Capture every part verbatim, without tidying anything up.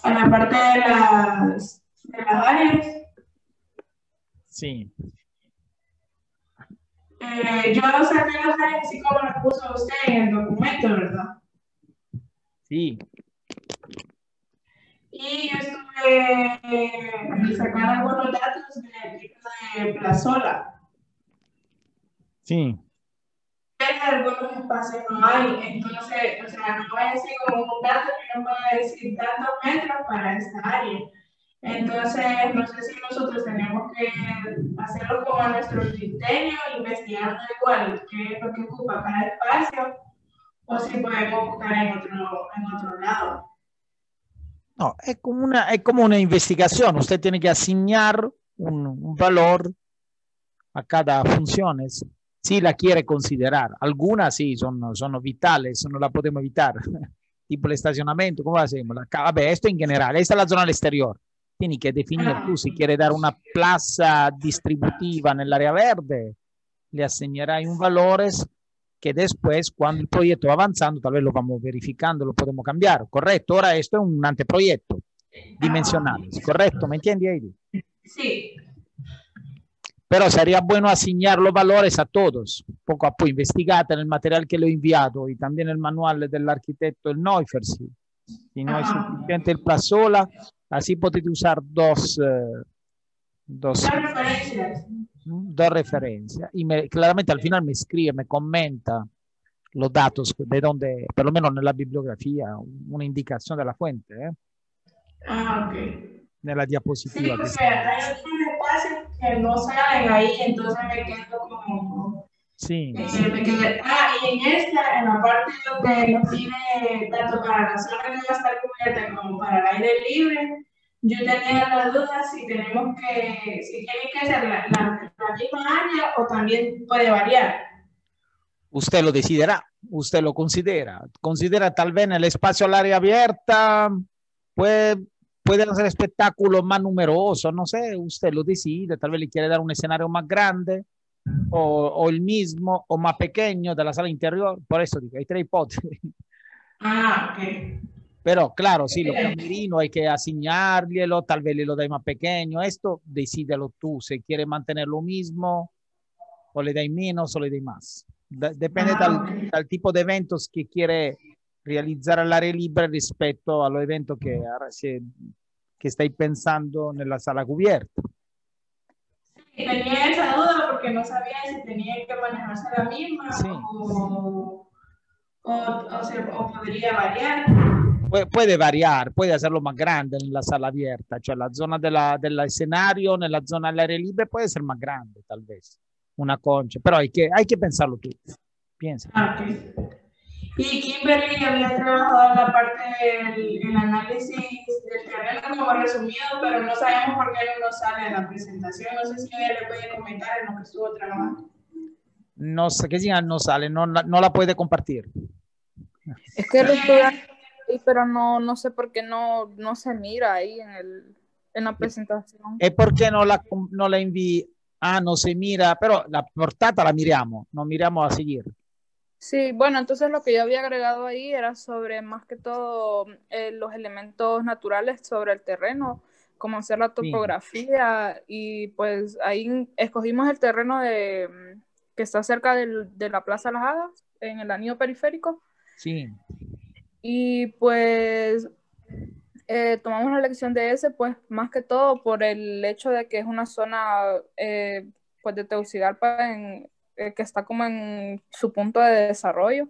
en la parte de las, de las áreas. Sí. Eh, yo saqué las áreas así como las puso usted en el documento, ¿verdad? Sí. Y yo estuve eh, sacando algunos datos de, de Plazola. Sí. Pero algunos espacios no hay, entonces, o sea, no voy a decir como un dato que no pueda decir tantos metros para esta área. Entonces, no sé si nosotros tenemos que hacerlo como a nuestro criterio, investigando igual qué es lo que ocupa cada espacio, o si podemos buscar en otro, en otro lado. No, es como una, es como una investigación. Usted tiene que asignar un, un valor a cada función, si la quiere considerar. Algunas sí son, son vitales, no la podemos evitar. Tipo el estacionamiento, ¿cómo hacemos? La, a ver, esto en general, esta es la zona al exterior. Tiene que definir tú si quiere dar una plaza distributiva en el área verde, le asignará un valores que después, cuando el proyecto va avanzando, tal vez lo vamos verificando, lo podemos cambiar, ¿correcto? Ahora esto es un anteproyecto, dimensionales, ¿correcto? ¿Me entiende, Heidi? Sí. Pero sería bueno asignar los valores a todos, poco a poco, investigate en el material que le he enviado y también el manual del arquitecto el Neufeld. Si no es suficiente el Plazola, así podéis usar dos, eh, dos, Dos referencias. dos referencias. Y me, claramente al final me escribe, me comenta los datos de donde, por lo menos en la bibliografía, una indicación de la fuente. ¿eh? Ah, ok. Nella diapositiva. Sí, porque hay otros espacios que no salen ahí, entonces me quedo como... Sí. Eh, me quedé, ah, y en esta, en la parte donde nos pide tanto para la zona que va a estar cubierta como para el aire libre, yo tenía la duda si tenemos que, si tiene que ser la, la, la misma área o también puede variar. Usted lo decidirá, usted lo considera. Considera tal vez en el espacio al área abierta, puede, pueden hacer espectáculos más numerosos, no sé, usted lo decide, tal vez le quiere dar un escenario más grande o, o el mismo o más pequeño de la sala interior, por eso digo, hay tres hipótesis. Ah, ok. Pero claro, sí, los camerinos hay que asignarlo, tal vez le lo dai más pequeño, esto decídelo tú, si quiere mantener lo mismo o le dai menos o le dai más. De depende Ah, dal, okay. dal, tipo de eventos que quiere realizar all'aria libera rispetto all'evento che, che stai pensando nella sala cubierta. Sí, tenía esa duda porque no sabía si tenía que manejarse la misma Sí. o, o, o, se, o podría variar. Pu puede variar, puede hacerlo más grande en la sala abierta, cioè la zona della, del escenario, nella zona all'aria libre puede ser más grande, tal vez, una concha, pero hay que, hay que pensarlo tú, piensa. Ah, okay. Y Kimberly había trabajado en la parte del el análisis del terreno como resumido, pero no sabemos por qué no nos sale en la presentación. No sé si ella le puede comentar en lo que estuvo trabajando. No sé, ¿qué significa no sale? No, no la puede compartir. Es que lo estoy ahí, pero no, no sé por qué no, no se mira ahí en, el, en la presentación. ¿Es porque no la, no la envié? Ah, no se mira, pero la portada la miramos, no miramos a seguir. Sí, bueno, entonces lo que yo había agregado ahí era sobre más que todo eh, los elementos naturales sobre el terreno, como hacer la topografía sí. Y pues ahí escogimos el terreno de, que está cerca del, de la Plaza Las Hadas, en el anillo periférico. Sí. Y pues eh, tomamos la elección de ese, pues más que todo por el hecho de que es una zona eh, pues de Tegucigalpa en que está como en su punto de desarrollo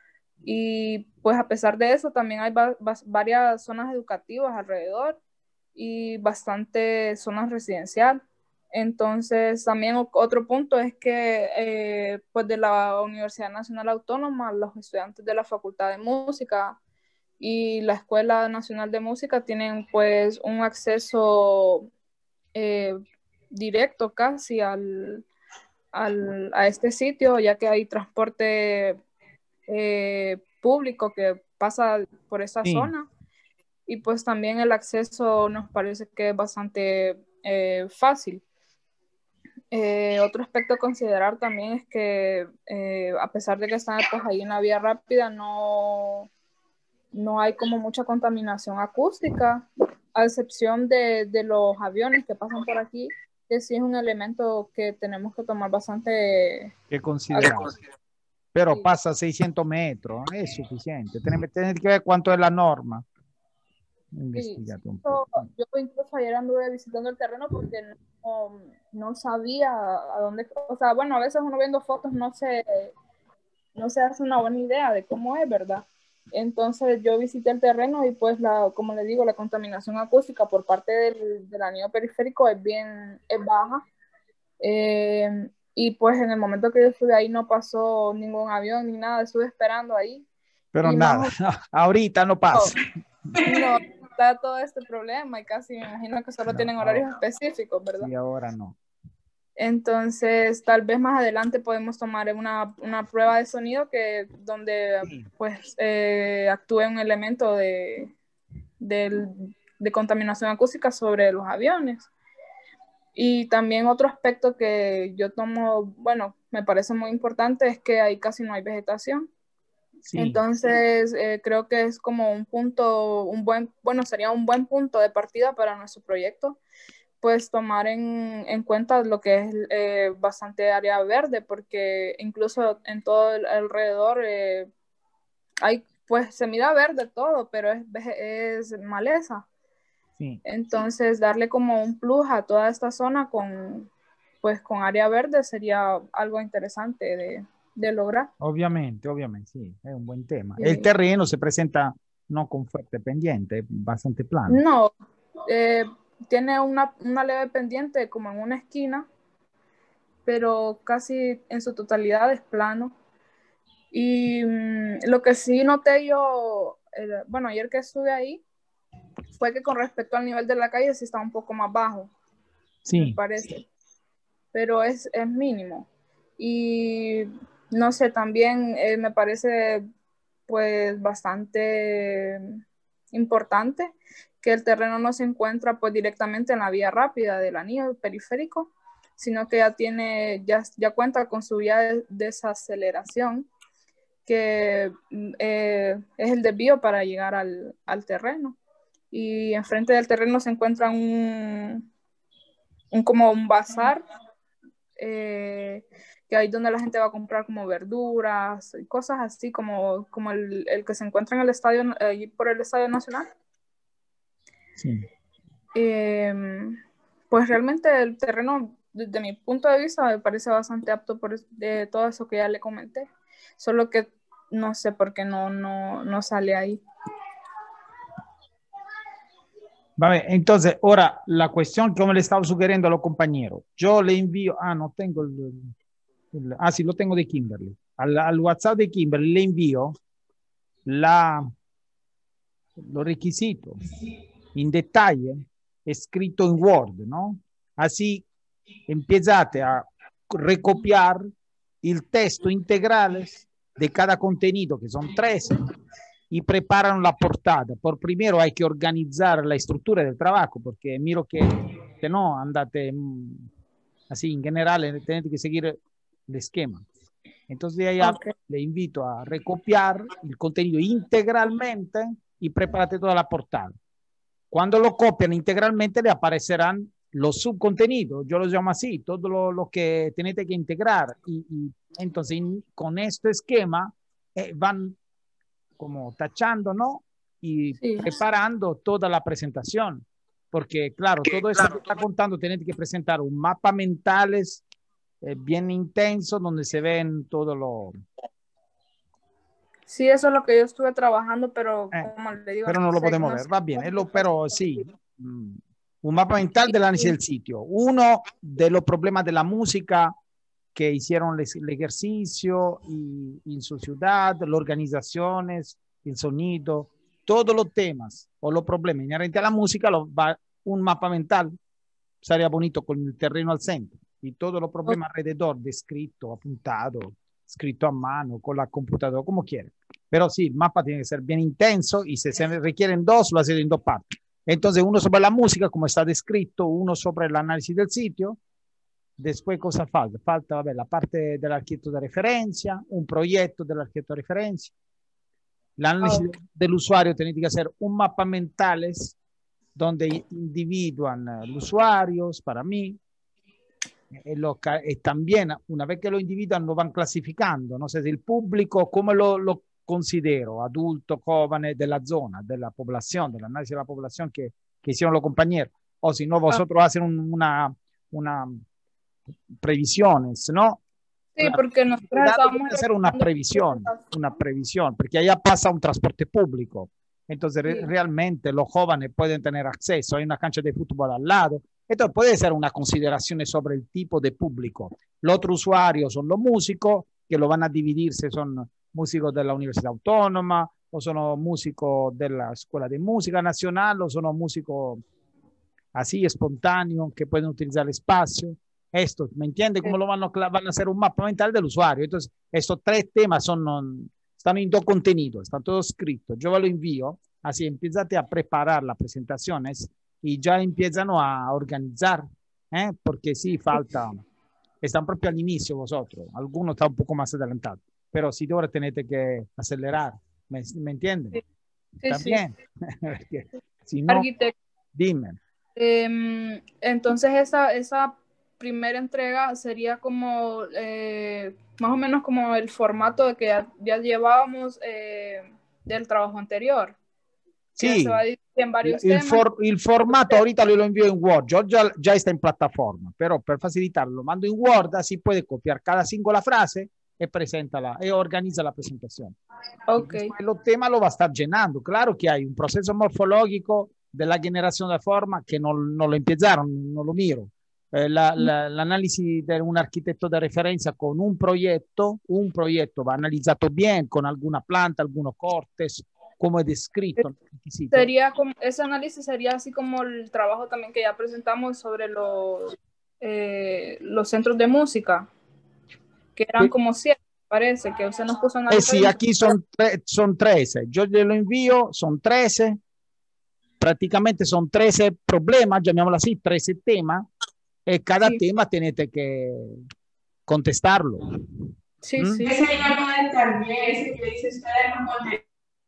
y pues a pesar de eso también hay va varias zonas educativas alrededor y bastante zonas residencial. Entonces también otro punto es que eh, pues de la Universidad Nacional Autónoma los estudiantes de la Facultad de Música y la Escuela Nacional de Música tienen pues un acceso eh, directo casi al Al, a este sitio, ya que hay transporte eh, público que pasa por esa sí. zona y pues también el acceso nos parece que es bastante eh, fácil. Eh, otro aspecto a considerar también es que eh, a pesar de que están pues, ahí en la vía rápida, no, no hay como mucha contaminación acústica a excepción de, de los aviones que pasan por aquí, que sí es un elemento que tenemos que tomar bastante... Que considerar. Pero sí. Pasa seiscientos metros, es suficiente. Tenés, tenés que ver cuánto es la norma. Investigate sí, un poco. Yo incluso ayer anduve visitando el terreno porque no, no sabía a dónde, o sea, bueno, a veces uno viendo fotos no se, no se hace una buena idea de cómo es, ¿verdad? Entonces yo visité el terreno y pues, la, como le digo, la contaminación acústica por parte del, del anillo periférico es bien es baja. Eh, y pues en el momento que yo estuve ahí no pasó ningún avión ni nada, estuve esperando ahí. Pero nada, más... ahorita no pasa. No, no está todo este problema y casi me imagino que solo no, tienen horarios ahora, específicos, ¿verdad? Sí, ahora no. Entonces, tal vez más adelante podemos tomar una, una prueba de sonido que donde sí. pues eh, actúe un elemento de, de, de contaminación acústica sobre los aviones. Y también otro aspecto que yo tomo, bueno, me parece muy importante es que ahí casi no hay vegetación. Sí. Entonces, eh, creo que es como un punto, un buen, bueno, sería un buen punto de partida para nuestro proyecto, pues tomar en, en cuenta lo que es eh, bastante área verde, porque incluso en todo el alrededor eh, hay, pues se mira verde todo, pero es, es maleza. Sí. Entonces, darle como un plus a toda esta zona con, pues, con área verde sería algo interesante de, de lograr. Obviamente, obviamente, sí, es un buen tema. Sí. El terreno se presenta no con fuerte pendiente, bastante plano. No, eh, tiene una, una leve pendiente como en una esquina, pero casi en su totalidad es plano. Y mmm, lo que sí noté yo, eh, bueno, ayer que estuve ahí, fue que con respecto al nivel de la calle sí está un poco más bajo, sí. Me parece, pero es, es mínimo. Y no sé, también eh, me parece pues bastante importante que el terreno no se encuentra pues directamente en la vía rápida del anillo periférico, sino que ya tiene, ya, ya cuenta con su vía de desaceleración, que eh, es el desvío para llegar al, al terreno. Y enfrente del terreno se encuentra un, un como un bazar, eh, que ahí donde la gente va a comprar como verduras y cosas así, como, como el, el que se encuentra en el estadio, eh, por el Estadio Nacional. Sí. Eh, pues realmente el terreno, desde mi punto de vista, me parece bastante apto por de todo eso que ya le comenté. Solo que no sé por qué no, no, no sale ahí. Vale, entonces, ahora la cuestión, como le estaba sugiriendo a los compañeros, yo le envío, ah, no tengo el, el ah, sí, lo tengo de Kimberly, al, al WhatsApp de Kimberly le envío la, los requisitos en detalle, escrito en Word, ¿no? Así empiezate a recopiar el texto integral de cada contenido, que son trece, y preparan la portada. Por primero hay que organizar la estructura del trabajo, porque miro que, que no, andate así, en general, tenés que seguir el esquema. Entonces ya okay. Le invito a recopiar el contenido integralmente y prepárate toda la portada. Cuando lo copian integralmente le aparecerán los subcontenidos, yo los llamo así, todo lo, lo que tenés que integrar. Y, y entonces in, con este esquema eh, van como tachando, ¿no? Y sí. Preparando toda la presentación. Porque, claro, todo eso que está contando, tenés que presentar un mapa mentales eh, bien intenso donde se ven todo lo... Sí, eso es lo que yo estuve trabajando, pero eh, como le digo... Pero no lo podemos no ver, va bien, es lo, pero sí. Un mapa mental del análisis del sitio. Uno de los problemas de la música que hicieron el ejercicio y, y en su ciudad, las organizaciones, el sonido, todos los temas o los problemas inherentes a la música, lo va, un mapa mental sería bonito con el terreno al centro y todos los problemas alrededor, descrito, apuntado, escrito a mano, con la computadora, como quiera. Pero sí, el mapa tiene que ser bien intenso y si se requieren dos, lo hacen en dos partes. Entonces, uno sobre la música, como está descrito, uno sobre el análisis del sitio. Después, cosa falta? Falta vabbè, la parte dell'architetto de referencia, un proyecto dell'architetto de referencia. L'análisis okay. del usuario tiene que hacer un mapa mentales donde individuan eh, los usuarios para mí. Eh, lo, y también una vez que lo individuan lo van clasificando, no sé si el público, ¿cómo lo, lo considero? Adulto, joven, de la zona, de la población, del análisis de la población que, que hicieron los compañeros. O si no, vosotros hacen un, una, una previsiones, ¿no? Sí, porque nosotros estábamos hacer una previsión, una previsión, porque allá pasa un transporte público. Entonces, sí. re realmente los jóvenes pueden tener acceso, hay una cancha de fútbol al lado. Entonces, puede ser una consideración sobre el tipo de público. Los otros usuarios son los músicos, que lo van a dividir si son músicos de la Universidad Autónoma, o son músicos de la Escuela de Música Nacional, o son músicos así espontáneos que pueden utilizar el espacio. Esto, ¿me entiende? ¿Cómo lo van a, van a hacer un mapa mental del usuario? Entonces, estos tres temas son, están en dos contenidos, están todos escritos. Yo lo envío, así empiezate a preparar las presentaciones y ya empiezan a organizar, ¿eh? Porque sí, falta, están propio al inicio vosotros, algunos están un poco más adelantados, pero sí ahora tenés que acelerar, ¿me, me entienden? Sí, sí, también, sí. Si no, arquitecto, dime. Eh, entonces esa, esa primera entrega sería como eh, más o menos como el formato de que ya, ya llevábamos eh, del trabajo anterior. Sí, se va a dividir en varios el, temas. For, el formato ahorita lo envío en Word, yo ya, ya está en plataforma, pero per facilitarlo lo mando en Word, así puede copiar cada singola frase y presentala y organiza la presentación. Okay. El tema lo va a estar llenando. Claro que hay un proceso morfológico de la generación de forma que no, no lo empezaron, no lo miro. Eh, la, la, l'análisis de un arquitecto de referencia con un proyecto, un proyecto va analizado bien con alguna planta, algunos cortes, como es descrito. Sería como, ese análisis sería así como el trabajo también que ya presentamos sobre los, eh, los centros de música, que eran como siete, parece, que usted nos puso a analizar. Eh sí, aquí son, son trece. Yo le lo envío, son trece. Prácticamente son trece problemas, llamémoslo así, trece temas, y cada sí. tema tenete que contestarlo. Sí, ¿Mm? sí. Ese llama también, ese que dice usted no contesta.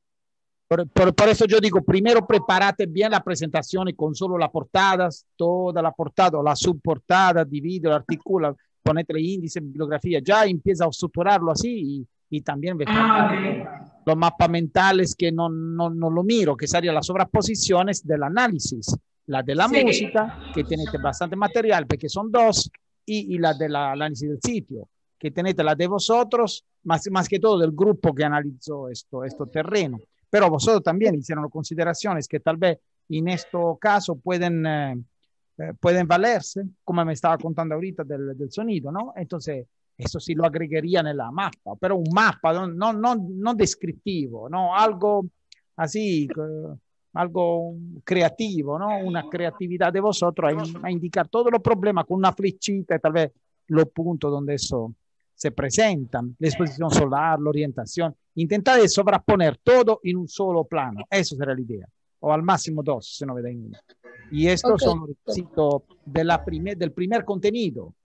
Por, por, por, eso yo digo, primero prepárate bien la presentación y con solo las portadas, toda la portada, la subportada, divide, articula, ponete índice, bibliografía, ya empieza a estructurarlo así y, y también ah, okay. los mapas mentales que no, no, no lo miro, que serían las sobreposiciones del análisis, la de la sí. música, que tenete bastante material, porque son dos, y, y la del análisis del sitio, que tenete la de vosotros, más, más que todo del grupo que analizó esto, esto terreno. Pero vosotros también hicieron consideraciones que tal vez en este caso pueden, eh, eh, pueden valerse, como me estaba contando ahorita del, del sonido, ¿no? Entonces, eso sí lo agregaría en la mapa, pero un mapa no, no, no, no descriptivo, ¿no? Algo así, eh, algo creativo, ¿no? Una creatividad de vosotros a, a indicar todos los problemas con una flechita y tal vez los puntos donde eso se presentan, la exposición solar, la orientación. Intentar de sobreponer todo en un solo plano, eso será la idea, o al máximo dos, si no ve uno. Y estos okay. son los requisitos de la primer, del primer contenido,